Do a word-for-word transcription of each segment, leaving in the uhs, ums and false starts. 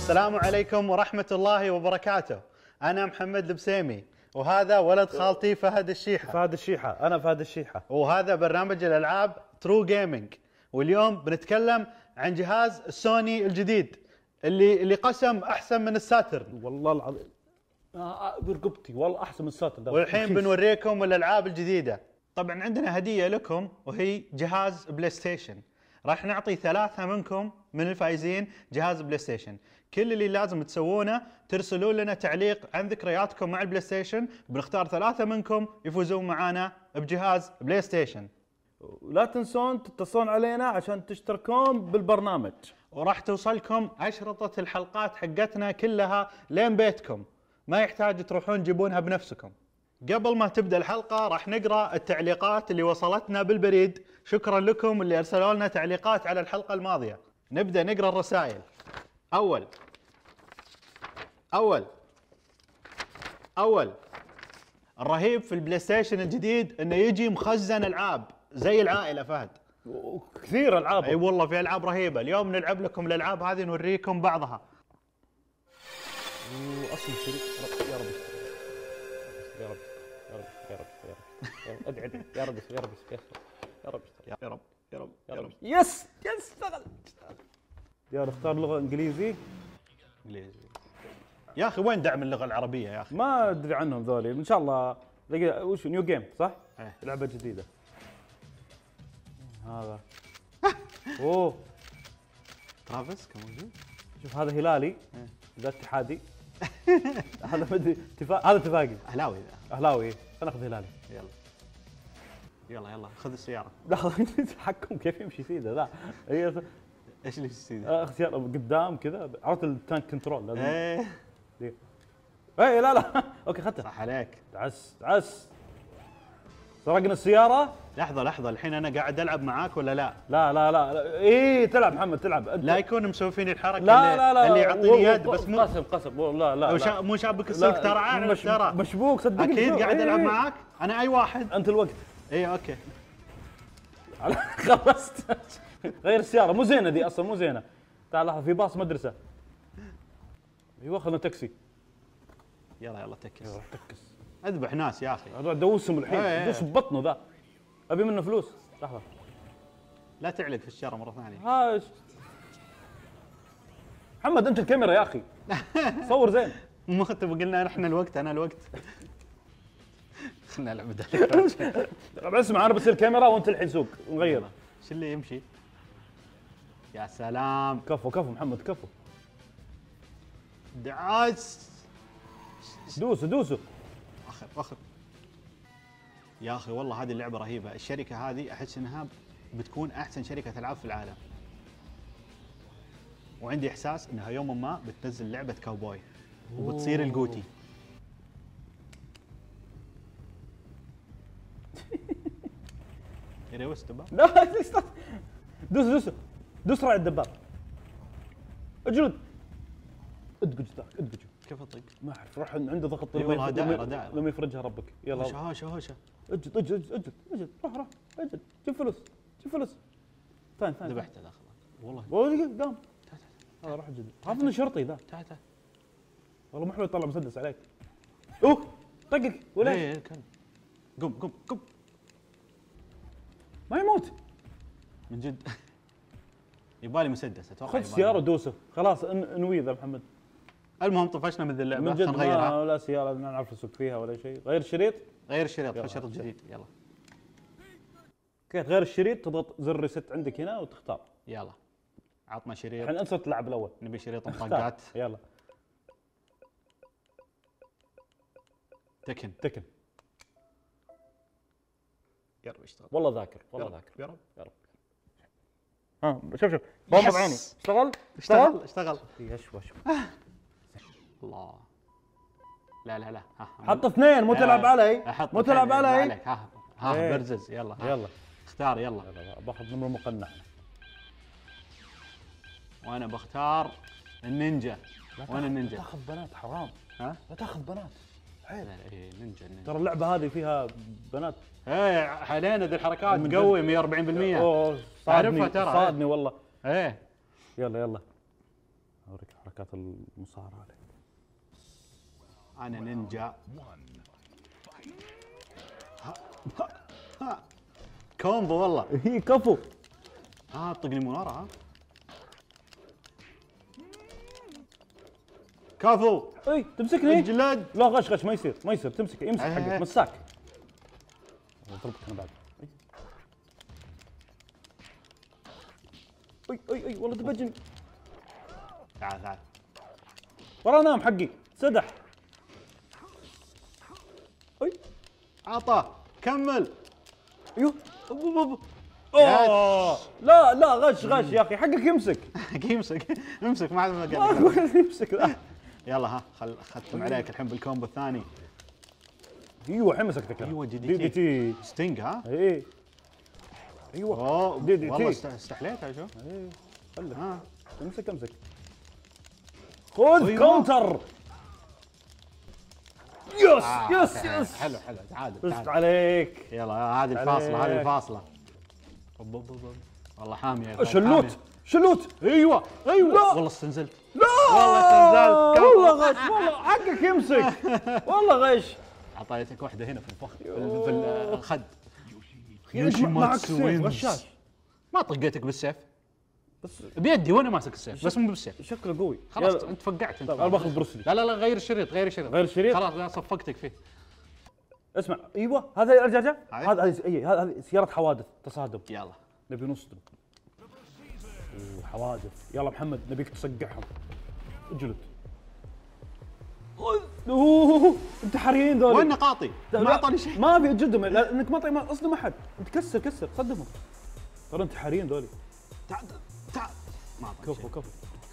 السلام عليكم ورحمة الله وبركاته. أنا محمد البسيمي وهذا ولد خالتي فهد الشيحة. فهد الشيحة، أنا فهد الشيحة. وهذا برنامج الألعاب ترو جيمنج، واليوم بنتكلم عن جهاز السوني الجديد اللي اللي قسم أحسن من الساترن. والله العظيم برقبتي والله أحسن من الساترن ده. والحين بنوريكم الألعاب الجديدة. طبعا عندنا هدية لكم وهي جهاز بلاي ستيشن. راح نعطي ثلاثة منكم من الفائزين جهاز بلاي ستيشن. كل اللي لازم تسوونه ترسلوا لنا تعليق عن ذكرياتكم مع البلاي ستيشن، بنختار ثلاثة منكم يفوزون معانا بجهاز بلاي ستيشن. لا تنسون تتصلون علينا عشان تشتركون بالبرنامج، وراح توصلكم أشرطة الحلقات حقتنا كلها لين بيتكم، ما يحتاج تروحون تجيبونها بنفسكم. قبل ما تبدأ الحلقة راح نقرأ التعليقات اللي وصلتنا بالبريد. شكرا لكم اللي أرسلوا لنا تعليقات على الحلقة الماضية. نبدأ نقرأ الرسائل. أول أول أول الرهيب في البلاي ستيشن الجديد إنه يجي مخزن ألعاب زي العائلة فهد. كثير ألعاب. أي والله في ألعاب رهيبة. اليوم نلعب لكم الألعاب هذه، نوريكم بعضها. أصل شريك يا رب يا رب يا رب يا رب يا رب ادعي ادعي يا رب يا رب يا رب يا رب يا رب يا رب يس يس اشتغل. يا رب اختار لغة إنجليزي. انجليزي يا اخي. وين دعم اللغه العربيه يا اخي؟ ما ادري عنهم ذولي. ان شاء الله لقي وش نيو جيم صح؟ ايه. لعبه جديده. هذا اوه ترافيس كان موجود. شوف هذا هلالي ذا اتحادي. هذا ما ادري اتفاق. هذا اتفاقي اهلاوي ذا. اهلاوي. خلينا ناخذ هلالي. يلا يلا يلا خذ السياره. لحظه التحكم كيف يمشي سيده ذا. هي ايش اللي يصير؟ اختيار قدام كذا. عرفت التانك كنترول لازم. ايه ايه لا لا اوكي خدته. صح عليك. تعس تعس. سرقنا السيارة. لحظة لحظة، الحين أنا قاعد ألعب معاك ولا لا؟ لا لا لا, لا. إيه تلعب محمد تلعب. لا يكون مسوفين الحركة لا اللي, لا لا اللي يعطيني يد بس مو قسم قسم. لا لا, لا. مو شابك السلك ترى. عارف مش ترى مشبوك صدقني. أكيد قاعد إيه ألعب معاك. أنا أي واحد. أنت الوقت. إيه أوكي. خلصت. غير السيارة مو زينة ذي أصلا مو زينة. تعال لحظة في باص مدرسة. أيوة خذنا تاكسي. يلا يلا تكس. يلا تكس. أذبح ناس يا أخي. هذول دوسهم الحين. ايه دوس ببطنه ذا. أبي منه فلوس. لحظة. لا تعلق في الشارع مرة ثانية. هاش. محمد أنت الكاميرا يا أخي. صور زين. مو تبغى قلنا احنا الوقت. أنا الوقت. خلنا نلعب طب اسمع أنا بصير كاميرا وأنت الحين سوق نغير. شو اللي يمشي؟ يا سلام. كفو كفو محمد كفو. دعاس. دوسوا دوسوا. اخر اخر. يا اخي والله هذه اللعبه رهيبه. الشركه هذه احس انها بتكون احسن شركه العاب في العالم، وعندي احساس انها يوما ما بتنزل لعبه كاوبوي وبتصير الجوتي. يا ريوس دباب. لا دوس دوس دوس راعي الدباب. اجلد. ادقج ذاك ادقج. كيف اطق؟ ما اعرف روح عنده ضغط. اي والله دائره دائره. لما يفرجها ربك. يلا هوشه هوشه هوشه. اجلد اجلد اجلد اجلد روح روح اجلد. جيب فلوس جيب فلوس. ثاني ثاني ذبحته ذا خلاص والله. والله قام. هذا روح اجلد. عارف انه شرطي ذا. تعال تعال. والله محمد يطلع مسدس عليك. اوه طقك ولا ايه كان. قم قم قم. ما يموت من جد. يبالي مسدس اتوقع. خذ السياره ودوسه خلاص انوي ذا محمد. المهم طفشنا من ذي اللعبه. من جد نغيرها. ما ولا سياره ما نعرف نسوق فيها ولا شيء. غير الشريط. غير الشريط. خذ شريط جديد يلا. كيف غير الشريط تضغط زر ريست عندك هنا وتختار. يلا عطنا شريط. الحين انت تلعب الاول. نبي شريط مطاقات. يلا تكن تكن. يا رب اشتغل. والله ذاكر والله ذاكر. يا رب يا رب. ها شوف شوف غمض عيني. اشتغل اشتغل اشتغل. يشوى شوف. الله. لا لا لا. ها حط اثنين مو تلعب علي. مو تلعب علي. ها ها ايه. برزز يلا. يلا اختار يلا. يلا باخذ نمر مقنع. وانا بختار النينجا. وانا النينجا. لا تاخذ بنات حرام. ها؟ لا تاخذ بنات. لا لا ايه نينجا النينجا. ترى اللعبه هذه فيها بنات. ايه حاليا ذي الحركات قوي مية وأربعين بالمئة. اوه اعرفها ترى. صادني والله. ايه يلا يلا اوريك الحركات. حركات المصارعه عليه. انا نينجا. ها. ها. ها. كومبو والله. هي كفو. اه طقني من ورا ها. كفو. اي تمسكني. اجلد. لا غش غش ما يصير ما يصير تمسك يمسك إيه. حقك مساك. اضربك انا بعد. اي اي اي والله دبجني. تعال تعال. ورا نام حقي سدح. اي عطى كمل. ايوه اوه لا لا غش غش يا اخي حقك يمسك. يمسك امسك ما عاد ما مقال. اقول يمسك ذا. يلا ها خل ختم عليك الحين بالكومبو الثاني. ايوه الحين مسكتك. ايوه جي دي دي تي. ستينج ها. اي ايوه اوه دي دي والله تي. است- استحليتها شوف. اي خلك ها امسك امسك. خذ أيوة. كونتر. يس آه، يس تعال. يس حلو حلو تعادل فزت تعادل. عليك. يلا هذه الفاصلة هذه عليك. الفاصلة. أوب أوب أوب. والله حامية يا شلوت حامية. شلوت. ايوه ايوه لا. والله استنزلت. لا والله استنزلت. والله غش والله حقك يمسك. والله غش. اعطيتك واحدة هنا في الفخذ في ال- في ال- الخد. يوشي معك ماتسو سيف وينز. غشاش. ما طقيتك بالسيف بس بيدي وانا ماسك السيف بس مو بالسيف. شكله قوي. خلاص يلا. انت فقعت انت. طيب انا باخذ بروسلي. لا لا لا غير الشريط غير الشريط غير الشريط؟ خلاص لا صفقتك فيه. اسمع ايوه هذا ارجع ارجع. هاي. هذا هذه إيه، هذه هذه سيارة حوادث تصادم. يلا نبي نصدم. أوه، حوادث. يلا محمد نبيك تصقعهم. اجلد. اوه انتحاريين ذول. وين نقاطي؟ ما اعطاني شيء. ما في اجلدهم لانك ما ما اصدم احد. انت كسر كسر صدمهم. ترى انتحاريين ذولي. تعال تعال ما اعطاني كفو شيء كفو.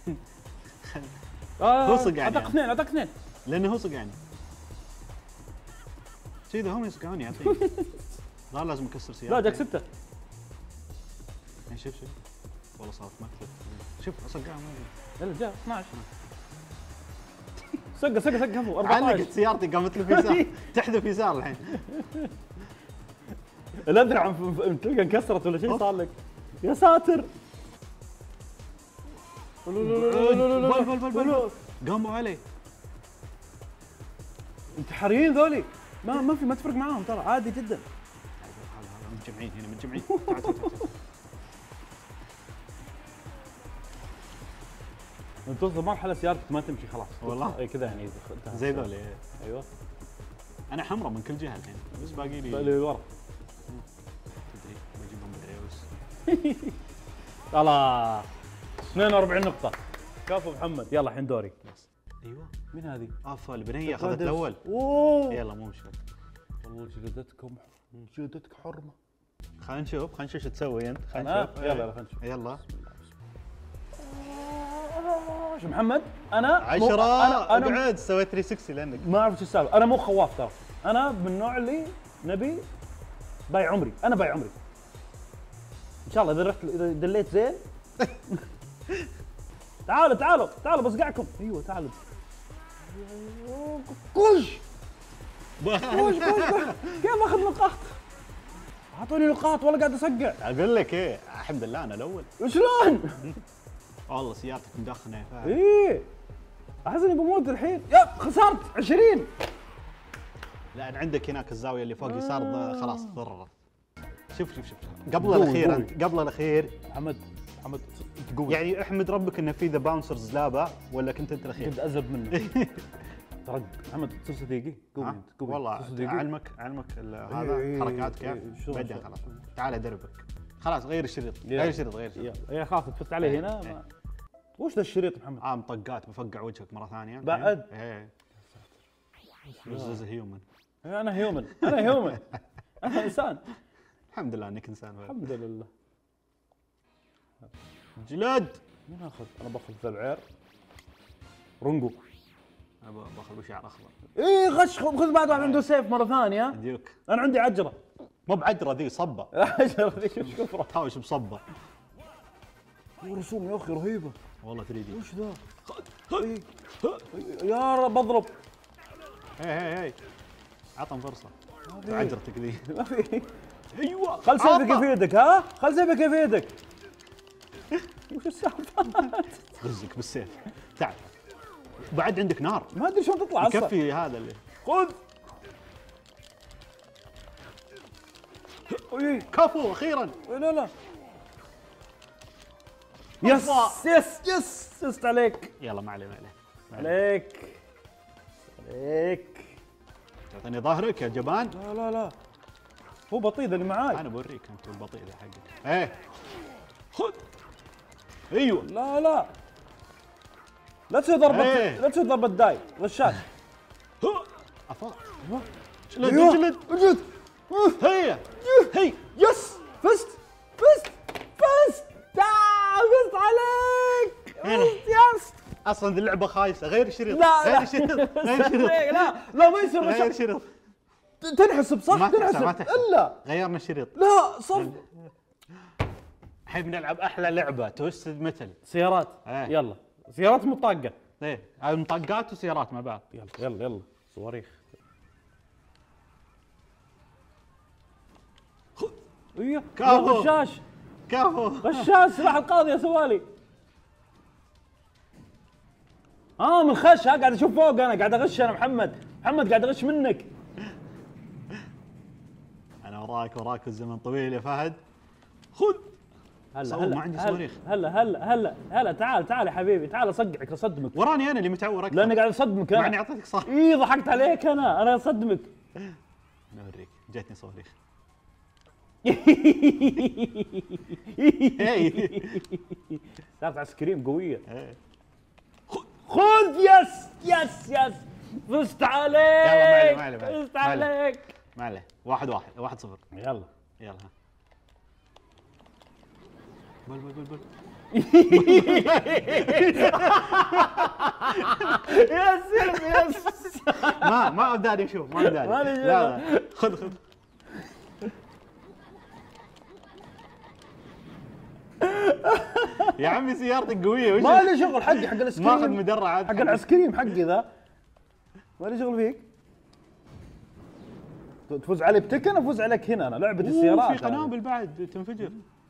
آه هو صقعني اعطاك يعني. اثنين اعطاك اثنين. لانه هو صقعني. كذا هم يصقعوني يا اخي. لا لازم اكسر سيارتي. لا جاك سته. يعني شوف شوف والله صارت مكتب. شوف اصقعهم يلا جاء اثناشر. سقه سقه سقه كفو علقت أربعة عشر. سيارتي قامت له في يسار تحذف يسار الحين. لا ادري عن تلقى انكسرت ولا شيء صار لك. يا ساتر. بل بل بل بل قاموا علي. انتحاريين ذولي. ما ما في ما تفرق معاهم ترى عادي جدا. متجمعين هنا متجمعين. تعال تعال تعال. انت توصل مرحله سيارتك ما تمشي خلاص. والله؟ اي كذا يعني انتهى. زي ذولي. ايوه. انا حمراء من كل جهه الحين بس باقي لي اللي ورا. تدري بجيبهم مدري وش. خلاص اثنين وأربعين نقطة. كفو محمد يلا الحين دوري. ايوه مين هذه؟ افا البنيه اخذت الاول. اوه يلا مو مشكله. والله جلدتكم جلدتك حرمة. خلينا نشوف خلينا نشوف ايش تسوي انت. خلينا أنا؟ نشوف. يلا يلا خلينا نشوف. يلا شو محمد انا مو- عشرة انا انا اقعد سويت ثلاثمية وستين لانك ما اعرف شو السالفه. انا مو خواف ترى. انا من النوع اللي نبي بايع عمري. انا بايع عمري ان شاء الله. اذا رحت اذا دليت زين. تعالوا تعالوا تعالوا بصقعكم. ايوه تعالوا. كوش كوش كوش كيف اخذ نقاط؟ اعطوني نقاط والله قاعد اصقع. اقول لك ايه الحمد لله انا الاول. شلون؟ والله سيارتك مدخنه يا فهد. ايه احس اني بموت الحين. يا خسرت عشرين. لان عندك هناك الزاويه اللي فوق يسار ض- خلاص ضررت. شوف شوف شوف قبل قوي، الاخير قوي. انت قبل الاخير محمد محمد انت قوي. يعني احمد ربك انه في ذا باونسرز لابا ولا كنت انت الاخير؟ كنت ازب منه. ترى محمد تصير صديقي قوي ها؟ انت قوي. والله تصير صديقي. علمك علمك ال- إيه، هذا إيه، حركات إيه، كيف؟ شلون، بعدين شلون، خلاص شلون. تعال ادربك. خلاص غير الشريط غير الشريط غير الشريط. يلا يا خلاص تفت عليه هنا. إيه. ما- وش ذا الشريط محمد؟ اه مطقات بفقع وجهك مره ثانيه بعد؟ ايه از هيومن. انا هيومن انا هيومن انا انسان. الحمد لله انك انسان فهد. الحمد لله. جلد. مين اخذ؟ انا باخذ ذا العير. رونجو. انا ب- باخذ بشعر اخضر. ايه غش خذ بعد واحد عنده سيف مره ثانيه. ديوك انا عندي عجره. مو بعجره ذي صبه. العجره ذي شوف كفره. تهاوش بصبه. رسوم يا اخي رهيبه. والله ثري دي. وش ذا؟ إيه. يا رب اضرب. هي هي هي عطهم فرصه. عجرتك ذي. ما في. ايوه خل سيفك عطى. يفيدك ها؟ خل سيفك يفيدك. وش السالفه؟ غزك بالسيف. تعال اوف بعد عندك نار. ما ادري شلون تطلع اصلا. يكفي هذا اللي خذ. اي كفو اخيرا. لا لا يس يس يس يس عليك. يلا ما عليه ما عليه عليك عليك. تعطيني ظهرك يا جبان. لا لا لا هو بطيء ذا اللي معاي. انا بوريك انت البطيء ذا حقك. ايه خذ. ايوه. لا لا لا تسوي ضربة إيه. لا تسوي ضربة داي غشاش. افا ايوه جلد جلد وجد. هيا هي. يس فزت فزت فزت آه، فزت عليك فزت يس. اصلا ذي اللعبه خايسه. غير الشريط. لا غير لا الشريط. غير الشريط. لا لا ما يصير غير غشاش. الشريط. تنحسب صح ما تحسب ما تنحسب تحسب. الا غيرنا الشريط. لا صرف. الحين بنلعب احلى لعبه توستد ميتل. سيارات إيه. يلا سيارات مطاقة. ايه هذه مطقات وسيارات مع بعض. يلا يلا يلا صواريخ. ايوه كفو. غشاش كفو. غشاش سلاح القاضي يا سوالي. اه من خش ها قاعد اشوف فوق انا قاعد اغش انا محمد محمد قاعد اغش منك. انا وراك وراك الزمن طويل يا فهد. خذ. هلا صور، هلا ما عندي هلا صواريخ. هلا هلا هلا هلا تعال تعال يا حبيبي تعال اصقعك اصدمك. وراني انا اللي متعور اكثر. لاني قاعد اصدمك مع اني انا. اعطيتك صح. اي ضحكت عليك انا انا اصدمك. انا اوريك جاتني صواريخ. صارت ايس كريم قويه. إيه. خذ يس يس يس فزت عليك. يلا ما عليه ما عليه فزت ما عليه. عليك. ما عليه. واحد واحد واحد صفر. يلا يلا ها. بل بل بل بل. يس يس يس. ما ما بداني اشوف ما بداني. مالي لا لا خذ خذ. يا عمي سيارتك قويه وش؟ ما لي شغل حقي حق الايس ماخذ كريم. مدرع حق الايس كريم حقي ذا ما لي شغل فيك. تفوز علي بتكن افوز عليك هنا انا لعبه السيارات. في قنابل بعد تنفجر.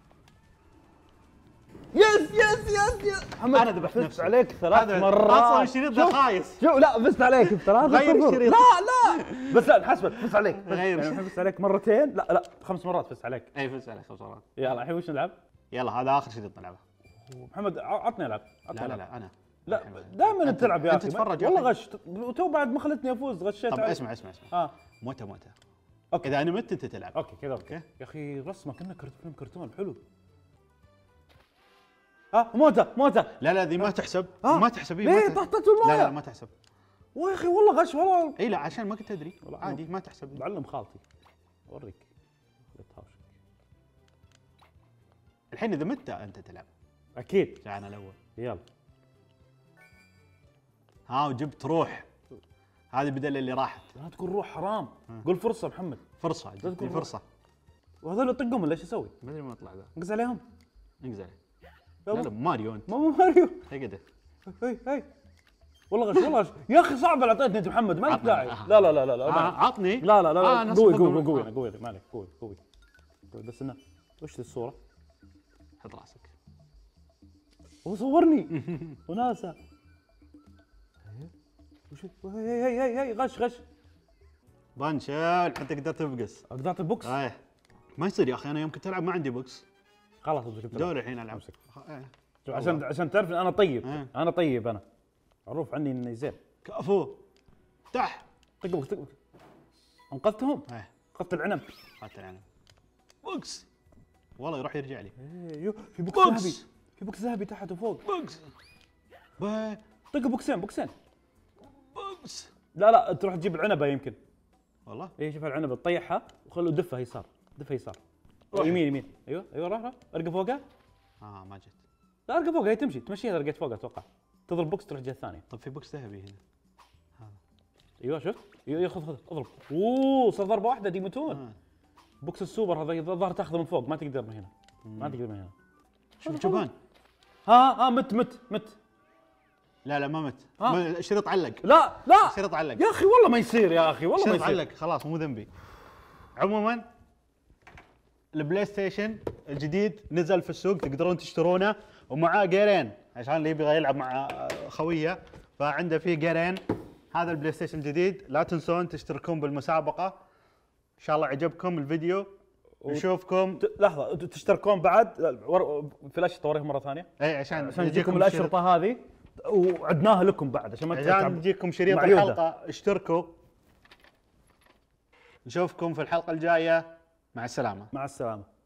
يس يس يس يس محمد أنا ذبحت فزت نفسي. عليك ثلاث هذا مرات. اصلا الشريط ذا خايس. شوف لا فزت عليك بثلاثة غير صفر. الشريط. لا لا بس لا نحسبك فزت عليك. غير يعني الشريط. فزت عليك مرتين لا لا خمس مرات فزت عليك. اي فزت عليك خمس مرات. يلا الحين وش نلعب؟ يلا هذا اخر شريط نلعبه. محمد ع- عطني العب عطني لا لا ألعب. لا انا. لا دائما انت تلعب يا أنت اخي تتفرج يا والله أخي. غش وتو بعد ما خلتني افوز غشيت طب عليك. اسمع اسمع اسمع. اه موته موته. اوكي اذا انا مت انت تلعب. اوكي كذا اوكي أوكي. يا اخي رسمه كأنه كرت- فيلم كرتون حلو. اه موته موته. لا لا ذي ما تحسب. آه. ما تحسب. إيه، ليه ما تحسب. طحطت المويه؟ لا لا ما تحسب. يا اخي والله غش والله. اي لا عشان ما كنت تدري. والله عادي ما تحسب. بعلم خالتي اوريك. بتهاوشك. الحين اذا مت انت تلعب. اكيد جاء انا الاول. يلا ها وجبت روح. هذه بدل اللي راحت. لا تقول روح حرام قول فرصه محمد. فرصه جبت تذكر لي فرصه. وهذول طقهم ولا ايش اسوي؟ ما ادري ما اطلع ذا. انقز عليهم. انقز عليه. لا لا ماريو انت. ما مو ماريو. اقعد. هي هي والله غش والله غش يا اخي صعب اللي اعطيتني انت محمد ما لك عطني. داعي. آه. لا لا لا لا لا آه، عطني. لا لا لا, آه، لا. أنا قوي أصلاً قوي قبل- قوي آه. انا قوي ما عليك قوي قوي قوي بس انه وش ذي الصوره؟ حط راسك. هو صورني وناسه. وش هي هي هي هي غش غش. بنشل الحين تقدر تبقس. قطعت البوكس ايه ما يصير يا اخي انا يوم كنت العب ما عندي بوكس. خلاص شفت دوري الحين العب. إيه. شوف عشان عشان تعرف إن انا طيب آه. انا طيب انا معروف عني اني زين. كفو. افتح. طق بوكس طق بوكس. انقذتهم ايه انقذت العنب. هات العنب. بوكس. والله يروح يرجع لي. إيه، يو، في بوكس بوكس. ذهبي في بوكس ذهبي تحت وفوق. بوكس. با- طق بوكسين بوكسين. بوكس. لا لا تروح تجيب العنبه يمكن. والله اي شوف العنبه تطيحها وخلوا دفها يسار دفها يسار. روح. يمين يمين ايوه ايوه روح روح ارقى فوقها. اه ما جت. لا ارقى فوقها هي تمشي تمشيها اذا لقيت فوقها اتوقع. تضرب بوكس تروح الجهه الثانيه. طب في بوكس ذهبي هنا. ايوه شفت ايوه ايوه خذ خذ اضرب. اوه صار ضربه واحده دي متون. آه. بوكس السوبر هذا الظاهر تاخذه من فوق ما تقدر من هنا. ما تقدر من هنا. شوف جبان. ها ها مت مت مت. لا لا ما مت. آه. ما- الشريط علق. لا لا الشريط علق. يا اخي والله ما يصير يا اخي والله ما الشريط يصير. علق خلاص مو ذنبي. عموما البلاي ستيشن الجديد نزل في السوق تقدرون تشترونه ومعاه جيرين عشان اللي يبغى يلعب مع خويه فعنده فيه جيرين. هذا البلاي ستيشن الجديد، لا تنسون تشتركون بالمسابقه. ان شاء الله عجبكم الفيديو، نشوفكم. ت- لحظه تشتركون بعد لا، ور- فلاش طوريه مره ثانيه اي عشان عشان تجيكم الاشرطه هذه، وعدناها لكم بعد عشان ما عشان تتعب. يجيكم شريط معيودة. الحلقه. اشتركوا. نشوفكم في الحلقه الجايه. مع السلامه. مع السلامه.